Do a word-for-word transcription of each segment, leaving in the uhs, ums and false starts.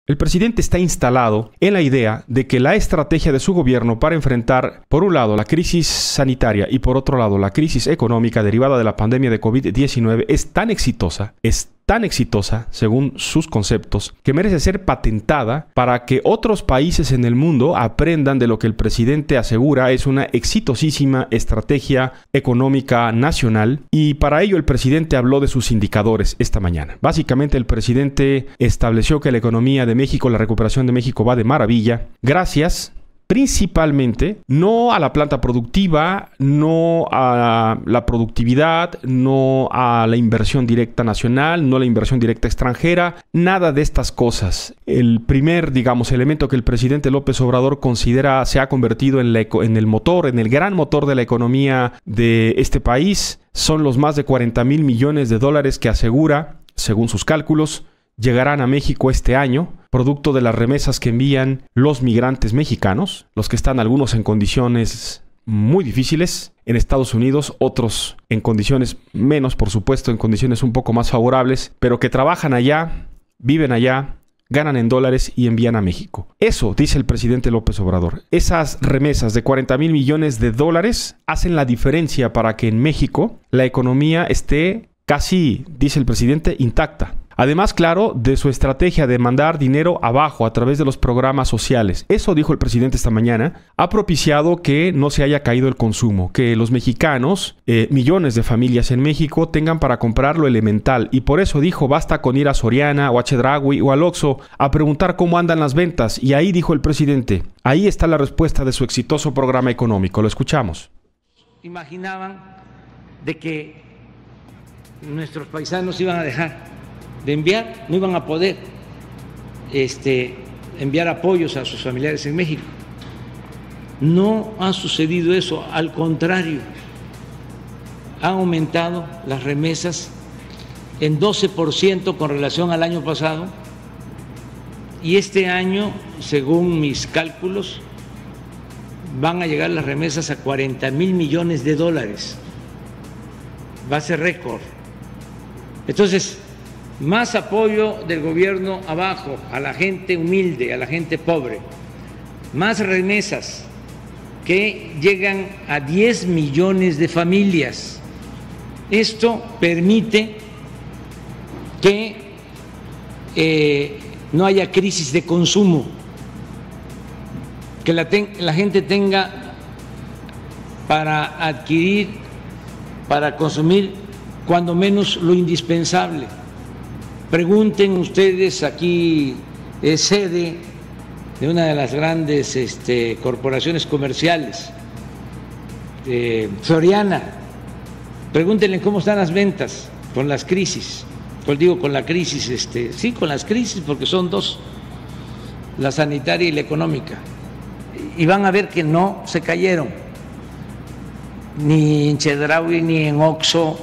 El presidente está instalado en la idea de que la estrategia de su gobierno para enfrentar, por un lado, la crisis sanitaria y por otro lado, la crisis económica derivada de la pandemia de COVID diecinueve es tan exitosa, es tan exitosa, según sus conceptos, que merece ser patentada para que otros países en el mundo aprendan de lo que el presidente asegura es una exitosísima estrategia económica nacional, y para ello el presidente habló de sus indicadores esta mañana. Básicamente el presidente estableció que la economía de México, la recuperación de México va de maravilla, gracias principalmente no a la planta productiva, no a la productividad, no a la inversión directa nacional, no a la inversión directa extranjera, nada de estas cosas. El primer, digamos, elemento que el presidente López Obrador considera se ha convertido en, la, en el motor, en el gran motor de la economía de este país, son los más de cuarenta mil millones de dólares que asegura, según sus cálculos, llegarán a México este año, producto de las remesas que envían los migrantes mexicanos, los que están algunos en condiciones muy difíciles en Estados Unidos, otros en condiciones menos, por supuesto, en condiciones un poco más favorables, pero que trabajan allá, viven allá, ganan en dólares y envían a México. Eso, dice el presidente López Obrador. Esas remesas de cuarenta mil millones de dólares hacen la diferencia para que en México la economía esté casi, dice el presidente, intacta. Además, claro, de su estrategia de mandar dinero abajo a través de los programas sociales. Eso, dijo el presidente esta mañana, ha propiciado que no se haya caído el consumo, que los mexicanos, eh, millones de familias en México, tengan para comprar lo elemental. Y por eso dijo, basta con ir a Soriana o a Chedraui o al Oxxo a preguntar cómo andan las ventas. Y ahí dijo el presidente, ahí está la respuesta de su exitoso programa económico. Lo escuchamos. Imaginaban de que nuestros paisanos iban a dejar de enviar, no iban a poder este, enviar apoyos a sus familiares en México. No ha sucedido eso, al contrario, han aumentado las remesas en doce por ciento con relación al año pasado, y este año, según mis cálculos, van a llegar las remesas a cuarenta mil millones de dólares. Va a ser récord. Entonces, más apoyo del gobierno abajo, a la gente humilde, a la gente pobre, más remesas que llegan a diez millones de familias. Esto permite que eh, no haya crisis de consumo, que la, ten, la gente tenga para adquirir, para consumir cuando menos lo indispensable. Pregunten ustedes, aquí es sede de una de las grandes este, corporaciones comerciales, eh, Soriana. Pregúntenle cómo están las ventas con las crisis. Pues digo, con la crisis, este, sí, con las crisis, porque son dos, la sanitaria y la económica. Y van a ver que no se cayeron, ni en Chedraui ni en Oxxo,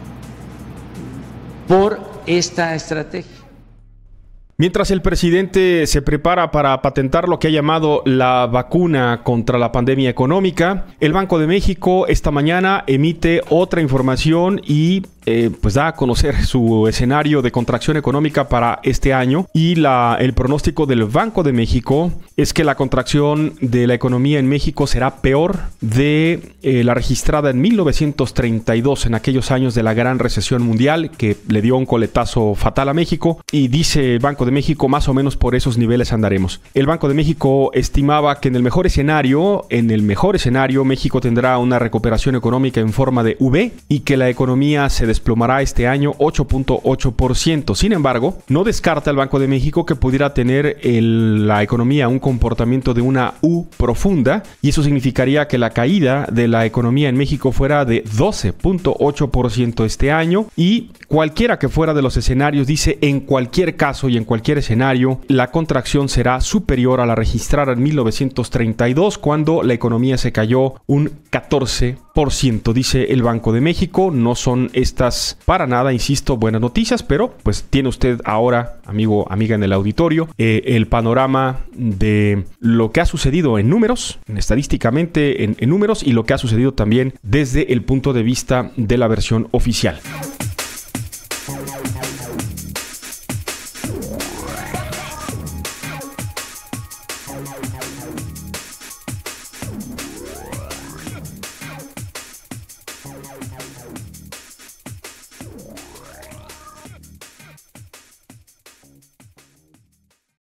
por esta estrategia. Mientras el presidente se prepara para patentar lo que ha llamado la vacuna contra la pandemia económica, el Banco de México esta mañana emite otra información y eh, pues da a conocer su escenario de contracción económica para este año, y la, el pronóstico del Banco de México es que la contracción de la economía en México será peor de eh, la registrada en mil novecientos treinta y dos, en aquellos años de la gran recesión mundial que le dio un coletazo fatal a México, y dice el Banco de México, más o menos por esos niveles andaremos. El Banco de México estimaba que en el mejor escenario, en el mejor escenario, México tendrá una recuperación económica en forma de V y que la economía se desplomará este año ocho punto ocho por ciento. Sin embargo, no descarta el Banco de México que pudiera tener el, la economía un comportamiento de una U profunda, y eso significaría que la caída de la economía en México fuera de doce punto ocho por ciento este año, y cualquiera que fuera de los escenarios, dice, en cualquier caso y en cualquier escenario, la contracción será superior a la registrada en mil novecientos treinta y dos, cuando la economía se cayó un catorce por ciento, dice el Banco de México. No son estas para nada, insisto, buenas noticias, pero pues tiene usted ahora, amigo, amiga en el auditorio, eh, el panorama de lo que ha sucedido en números, en estadísticamente en, en números, y lo que ha sucedido también desde el punto de vista de la versión oficial.